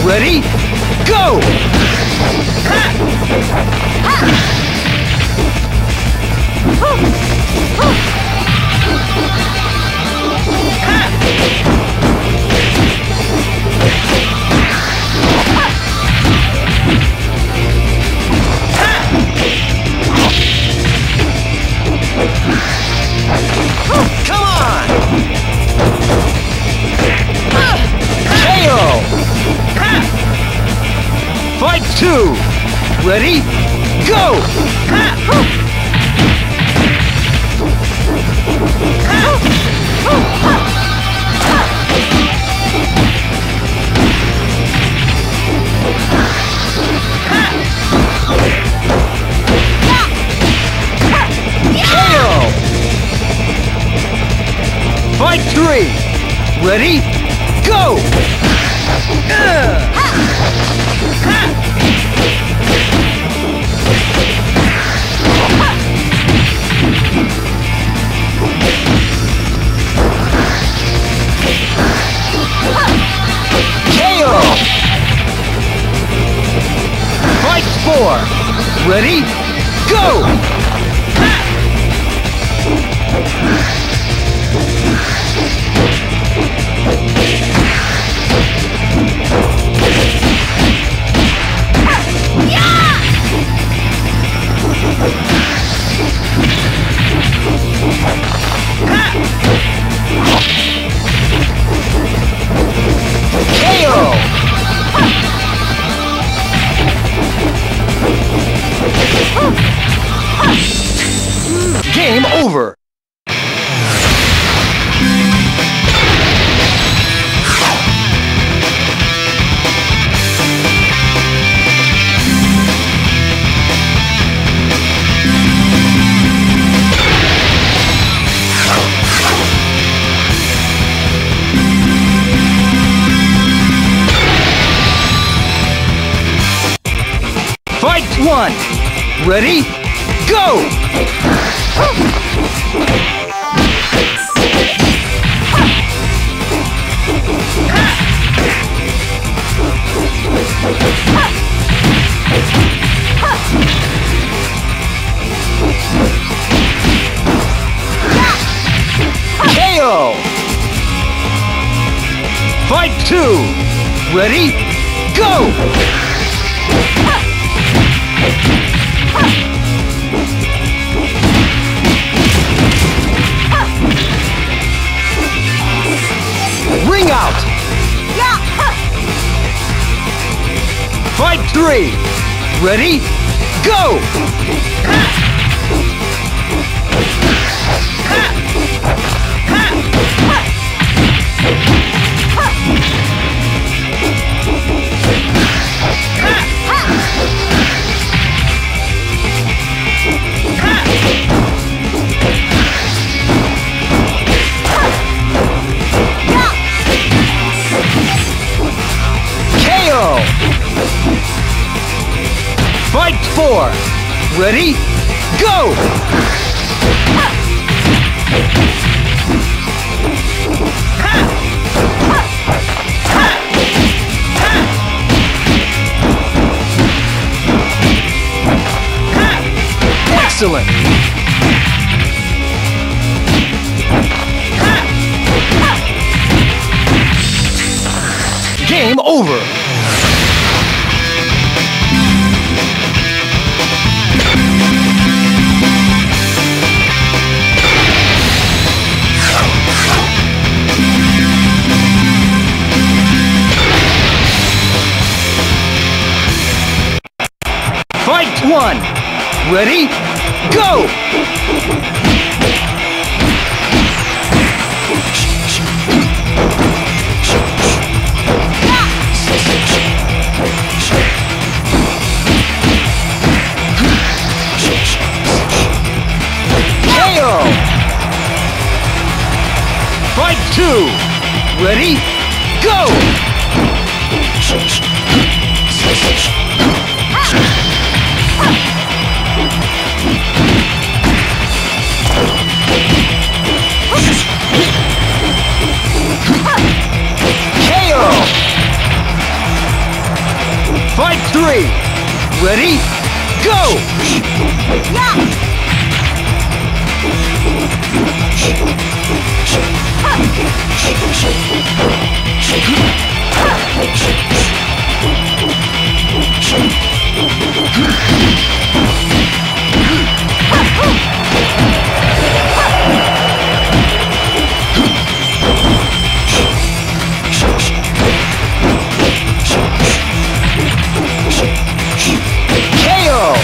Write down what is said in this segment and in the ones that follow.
Ready? Go! Come on! KO! Fight 2! Ready? Go! KO! Fight 3! Ready? Go! KO! Fight 4! Ready? Go! Game over! Fight 1! Ready? Go! KO! Fight 2! Ready? Go! Ring out! Fight 3! Ready? Go! KO! Fight 4! Ready? Go! Excellent! Game over! Fight 1! Ready? Go! KO! Fight 2! Ready? Go! Fight 3. Ready? Go! KO!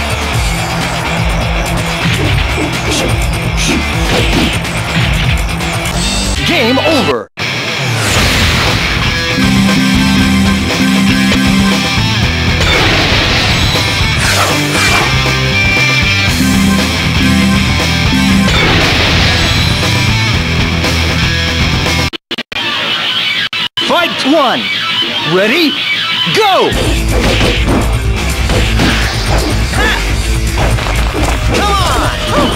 Game over. Fight 1. Ready? Go! Come on!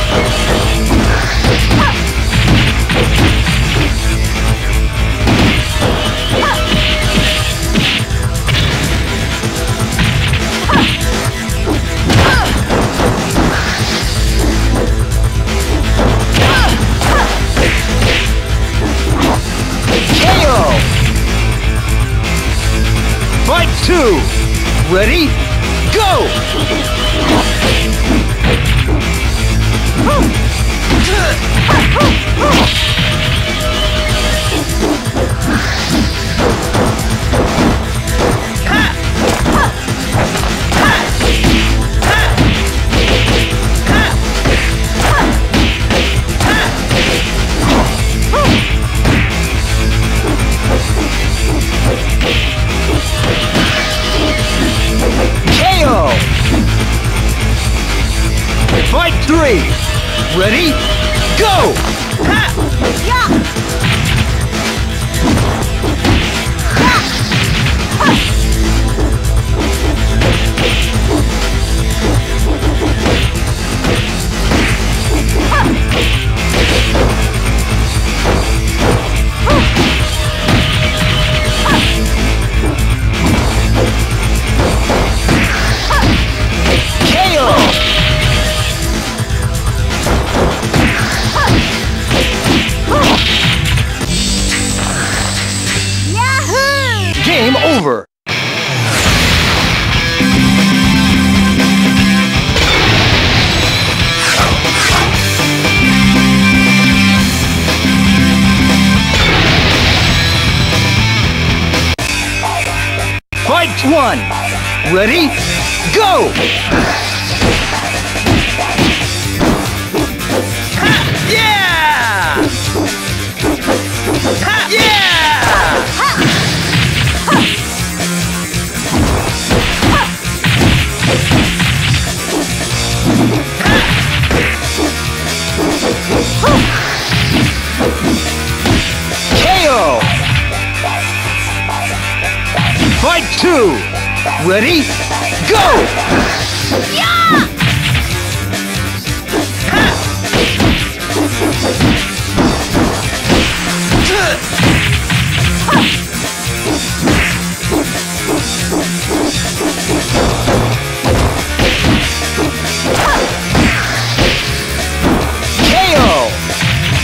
KO! Fight 2. Ready? Go! KO! Fight 3. Ready? Go! KO! Game over. Fight 1. Ready? Go! Yeah! Yeah! KO! Fight 2. Ready? Go! KO!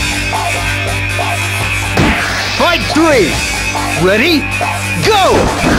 Fight 3. Ready? Go!